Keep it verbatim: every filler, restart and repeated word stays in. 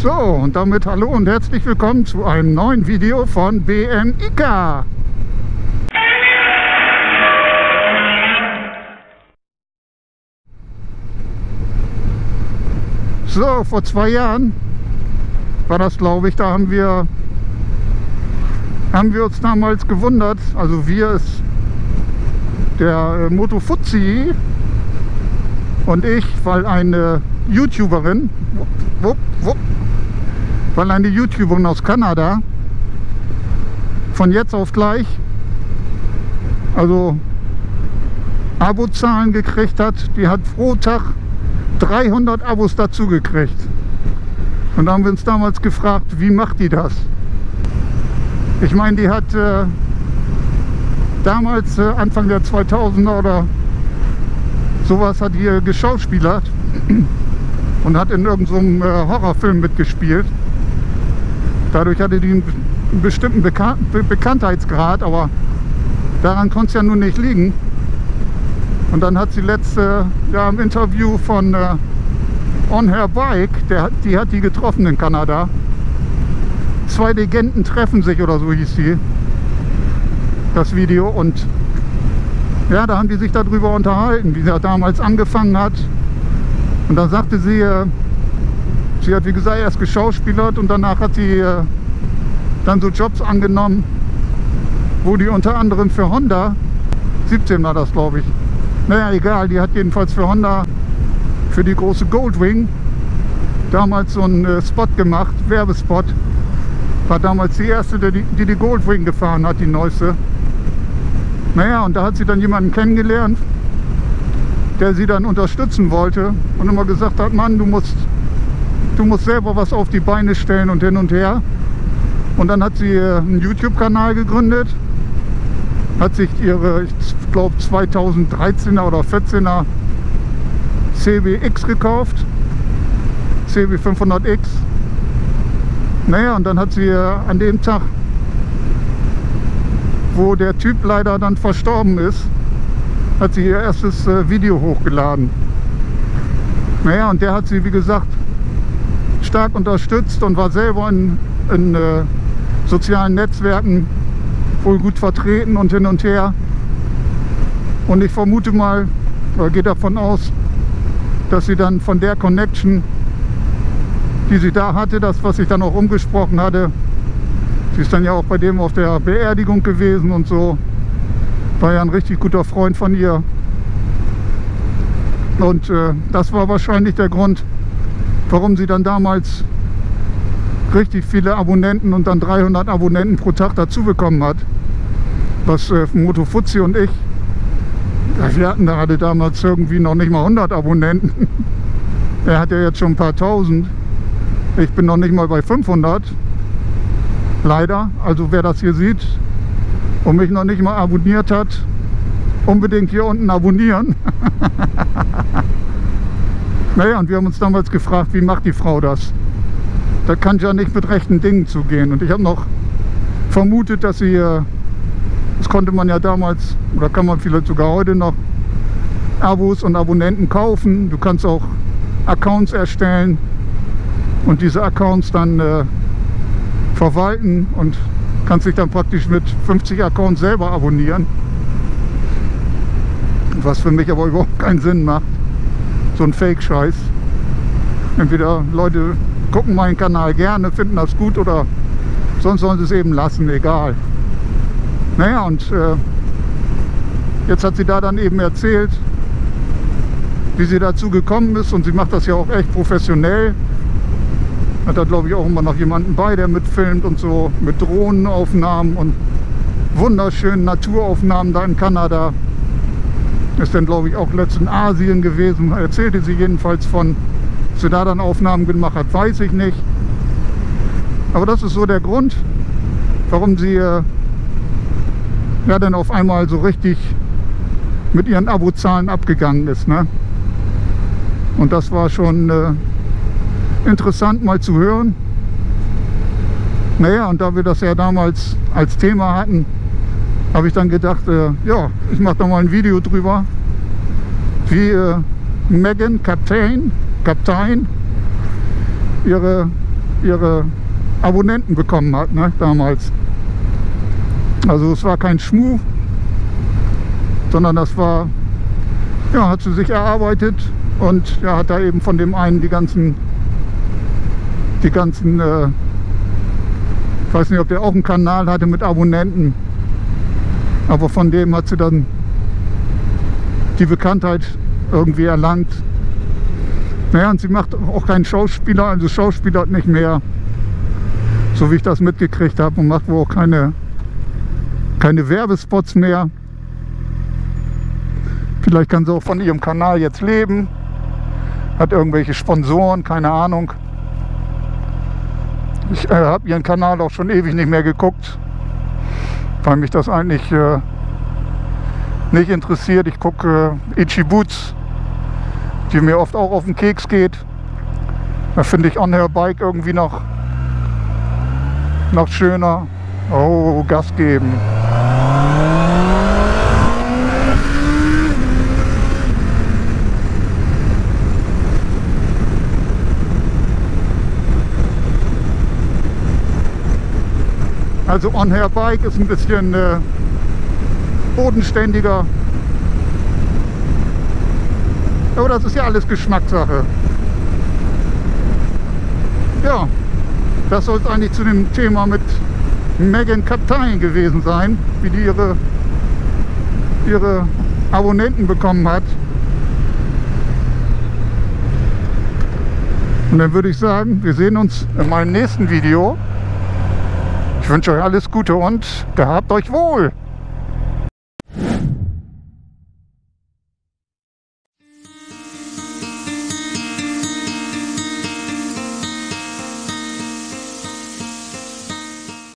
So, und damit hallo und herzlich willkommen zu einem neuen Video von B M I K. So, vor zwei Jahren war das, glaube ich, da haben wir, haben wir uns damals gewundert, also wir ist der äh, Moto Fuzzi und ich, weil eine YouTuberin, wupp, wupp, wupp, weil eine YouTuberin aus Kanada von jetzt auf gleich also Abozahlen gekriegt hat, die hat pro Tag dreihundert Abos dazu gekriegt. Und da haben wir uns damals gefragt, wie macht die das? Ich meine, die hat äh, damals, äh, Anfang der zweitausender oder sowas, hat die geschauspielert und hat in irgendeinem so äh, Horrorfilm mitgespielt. Dadurch hatte die einen bestimmten Bekan Be Bekanntheitsgrad, aber daran konnte es ja nun nicht liegen. Und dann hat sie letzte ja, im Interview von äh, On Her Bike, der, die hat die getroffen in Kanada. Zwei Legenden treffen sich oder so hieß die, das Video. Und ja, da haben die sich darüber unterhalten, wie sie damals angefangen hat. Und dann sagte sie, äh, sie hat wie gesagt erst geschauspielert und danach hat sie äh, dann so Jobs angenommen, wo die unter anderem für Honda, siebzehn war das glaube ich, naja egal, die hat jedenfalls für Honda, für die große Goldwing, damals so einen äh, Spot gemacht, Werbespot. War damals die erste, die die, die Goldwing gefahren hat, die neueste. Naja, und da hat sie dann jemanden kennengelernt, der sie dann unterstützen wollte und immer gesagt hat, Mann, du musst, du musst selber was auf die Beine stellen und hin und her. Und dann hat sie äh, einen YouTube-Kanal gegründet, hat sich ihre, ich glaube zweitausenddreizehner oder vierzehner C B X gekauft, C B fünfhundert X. Naja, und dann hat sie äh, an dem Tag, wo der Typ leider dann verstorben ist, hat sie ihr erstes äh, Video hochgeladen. Naja, und der hat sie, wie gesagt, stark unterstützt und war selber in, in äh, sozialen Netzwerken wohl gut vertreten und hin und her. Und ich vermute mal, oder gehe davon aus, dass sie dann von der Connection, die sie da hatte, das, was ich dann auch umgesprochen hatte, sie ist dann ja auch bei dem auf der Beerdigung gewesen und so, war ja ein richtig guter Freund von ihr. Und äh, das war wahrscheinlich der Grund, warum sie dann damals richtig viele Abonnenten und dann dreihundert Abonnenten pro Tag dazu bekommen hat. Was äh, Moto Fuzzi und ich, ja, wir hatten da hatte damals irgendwie noch nicht mal hundert Abonnenten. Er hat ja jetzt schon ein paar tausend. Ich bin noch nicht mal bei fünfhundert. Leider. Also wer das hier sieht und mich noch nicht mal abonniert hat, unbedingt hier unten abonnieren. Naja, und wir haben uns damals gefragt, wie macht die Frau das? Da kann ja nicht mit rechten Dingen zugehen. Und ich habe noch vermutet, dass sie, das konnte man ja damals, oder kann man vielleicht sogar heute noch, Abos und Abonnenten kaufen. Du kannst auch Accounts erstellen und diese Accounts dann äh, verwalten und kannst dich dann praktisch mit fünfzig Accounts selber abonnieren. Was für mich aber überhaupt keinen Sinn macht. So ein Fake-Scheiß. Entweder Leute gucken meinen Kanal gerne, finden das gut oder sonst sollen sie es eben lassen, egal. Naja, und äh, jetzt hat sie da dann eben erzählt, wie sie dazu gekommen ist und sie macht das ja auch echt professionell. Hat da glaube ich auch immer noch jemanden bei, der mitfilmt und so, mit Drohnenaufnahmen und wunderschönen Naturaufnahmen da in Kanada. Ist dann glaube ich auch letztens in Asien gewesen, erzählte sie jedenfalls von. Ob sie da dann Aufnahmen gemacht hat, weiß ich nicht. Aber das ist so der Grund, warum sie äh, ja dann auf einmal so richtig mit ihren Abozahlen abgegangen ist, ne? Und das war schon äh, interessant mal zu hören. Naja, und da wir das ja damals als Thema hatten, habe ich dann gedacht, äh, ja, ich mache da mal ein Video drüber, wie äh, Megan Kaptein, Kaptein ihre ihre Abonnenten bekommen hat, ne, damals. Also es war kein Schmuh, sondern das war, ja, hat sie sich erarbeitet und ja, hat da eben von dem einen die ganzen, die ganzen, äh, ich weiß nicht, ob der auch einen Kanal hatte mit Abonnenten, aber von dem hat sie dann die Bekanntheit irgendwie erlangt. Naja, und sie macht auch keinen Schauspieler, also Schauspieler nicht mehr, so wie ich das mitgekriegt habe, und macht wohl auch keine, keine Werbespots mehr. Vielleicht kann sie auch von ihrem Kanal jetzt leben, hat irgendwelche Sponsoren, keine Ahnung. Ich äh, habe ihren Kanal auch schon ewig nicht mehr geguckt, weil mich das eigentlich äh, nicht interessiert. Ich gucke äh, Itchy Boots, die mir oft auch auf den Keks geht. Da finde ich On Her Bike irgendwie noch, noch schöner. Oh, Gas geben. Also On Her Bike ist ein bisschen äh, bodenständiger. Aber das ist ja alles Geschmackssache. Ja, das soll es eigentlich zu dem Thema mit Megan Kaptein gewesen sein, wie die ihre, ihre Abonnenten bekommen hat. Und dann würde ich sagen, wir sehen uns in meinem nächsten Video. Ich wünsche euch alles Gute und gehabt euch wohl!